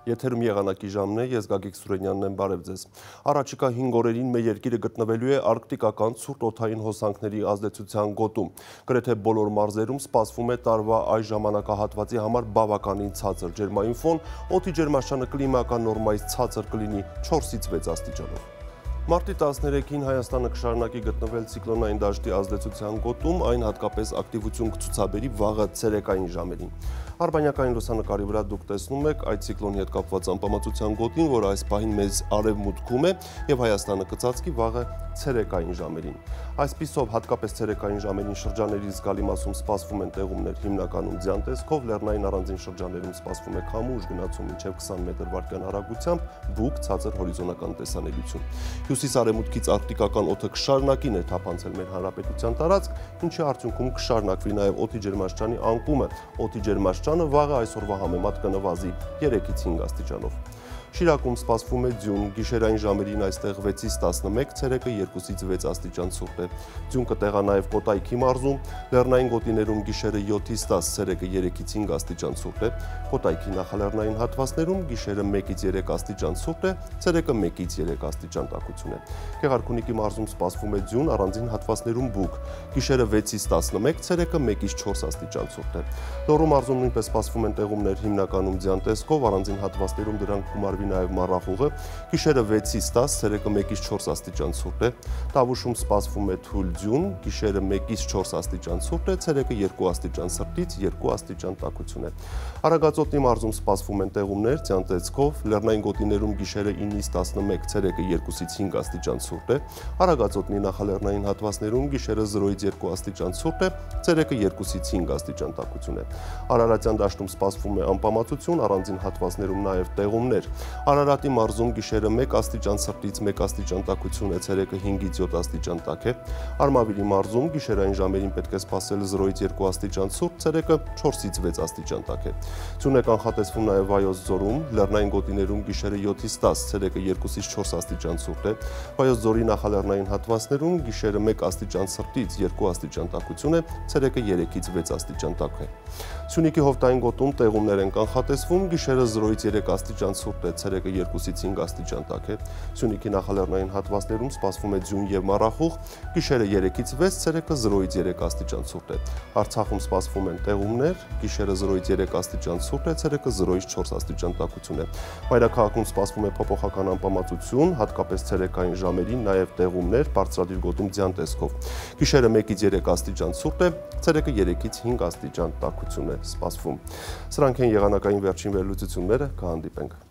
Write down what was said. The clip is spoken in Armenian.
Եթերում եղանակի ժամն է, ես Գագիկ Սուրենյանն եմ, բարև ձեզ։ Առաջիկա 5 օրերին մեր երկիրը գտնվելու է արկտիկական ցուրտ օդային հոսանքների ազդեցության գոտում։ Գրեթե բոլոր մարզերում սպասվում է տարվա այս ժամանակահատվածի համար բավականին ցածր ջերմային ֆոն, օդի ջերմաստիճանը կլիմայական նորմայից ցածր կլինի 4-ից 6 աստիճանով։ Մարտի 13-ին Հայաստանը կշարունակի գտնվել ցիկլոնային դաշտի ազդեցության գոտում, այն հատկապես ակտիվություն կցուցաբերի վաղը ցերեկային ժամերին։ Արբանյակային լուսանկարի վրա դուք տեսնում եք այդ ցիկլոնի հետ կապված անպամացության գոտին, որը այս պահին մեծ արևմուտքում է եւ Հայաստանը կծածկի վաղը ցերեկային ժամերին։ Այսպիսով հատկապես ցերեկային ժամերին շրջանների զգալի մասում սպասվում են տեղումներ, հիմնականում ձյան տեսքով, լեռնային առանձին շրջաններում սպասվում է քամու ուժգնացում մինչև 20 մետր/վայրկյան արագությամբ, բուք, ցածր հորիզոնական տեսանելիություն։ Հյուսիս-արևմուտքից արկտիկական օդը կշարունակի ներթափանցել մեր հանրապետության տարածք, ինչի արդյունքում կշարունակվի նաև օդի ջերմաստիճանի անկումը։ Օդի ջերմաստիճանը վաղը այսօրվա համեմատ կնվազի 3-ից 5 աստիճանով։ Շիրակում սպասվում է ձյուն, գիշերային ժամերին այստեղ 6-ից 11, ցերեկը 2-ից 6 աստիճան ցուրտ է։ Ձյուն կտեղա նաև Կոտայքի մարզում, լեռնային գոտիներում գիշերը 7-ից 10, ցերեկը 3-ից 5 աստիճան ցուրտ է։ Կոտայքի նախալեռնային հատվածներում գիշերը 1-ից 3 աստիճան ցուրտ է, ցերեկը 1-ից 3 աստիճան տաքություն է։ Գեղարքունիքի մարզում սպասվում է ձյուն, առանձին հատվածներում բուք, գիշերը 6-ից 11, ցերեկը 1-ից 4 աստիճան ցուրտ է։ Լոռու մարզում նույնպես սպասվում են տեղումներ, հիմնականում ձյան տեսքով, առանձին հատվածներում դրանք կմարվի նաև մառախուղը, գիշերը 6-ից 10, ցերեկը 1-ից 4 աստիճան ցուրտ է։ Տավուշում սպասվում է թույլ ձյուն, գիշերը 1-ից 4 աստիճան ցուրտ է, ցերեկը 2 աստիճան սրտից 2 աստիճան տաքություն է։ Արագածոտնի մարզում սպասվում են տեղումներ, ձյան տեսքով, լեռնային գոտիներում գիշերը 9-ից 11, ցերեկը 2-ից 5 աստիճան ցուրտ է։ Արագածոտնի նախալեռնային հատվածներում գիշերը 0-ից 2 աստիճան ցուրտ է, ցերեկը 2-ից 5 աստիճան տաքություն է։ Արարատյան դաշտում սպասվում է անպամացություն, առանձին հատվածներում նաև տեղումներ։ Արարատի մարզում գիշերը 1 աստիճան սրտից 1 աստիճան տաքություն է, ցերեկը 5-ից 7 աստիճան տաք է։ Արմավիրի մարզում գիշերային ժամերին պետք է սպասել 0-ից 2 աստիճան ցուրտ, ցերեկը 4-ից 6 աստիճան տաք է։ Ձյուն է կանխատեսվում նաև Վայոց ձորում, լեռնային գոտիներում գիշերը 7-ից 10, ցերեկը 2-ից 4 աստիճան ցուրտ է։ Վայոց ձորի նախալեռնային հատվածներում գիշերը 1 աստիճան սրտից 2 աստիճան տաքություն է, ցերեկը 3-ից 6 աստիճան տաք է։ Սյունիքի հովտային գոտում տեղումներ են կանխատեսվում, գիշերը 0-ից 3 աստիճան ցուրտ է, ցերեկը 2-ից 5 աստիճան տաք է։ Սյունիքի նախալեռնային հատվածներում սպասվում է ձյուն եւ մառախուղ, գիշերը 3-ից 6, ցերեկը 0-ից 3 աստիճան ցուրտ է։ Արցախում սպասվում են տեղումներ, գիշերը 0-ից 3 աստիճան ցուրտ է, ցերեկը 0-ից 4 աստիճան տաքություն է։ Մայրաքաղաքում սպասվում է փոփոխական անպամացություն, հատկապես ցերեկային ժամերին նաև տեղումներ, բարձրադիր գոտում ձյան տեսքով։ Գիշերը 1-ից 3 աստիճան ցուրտ է, ցերեկը 3-ից 5 աստիճան տաքություն է սպասվում։ Սրանք են եղանակային վերջին վերլուծությունները, կհանդիպենք։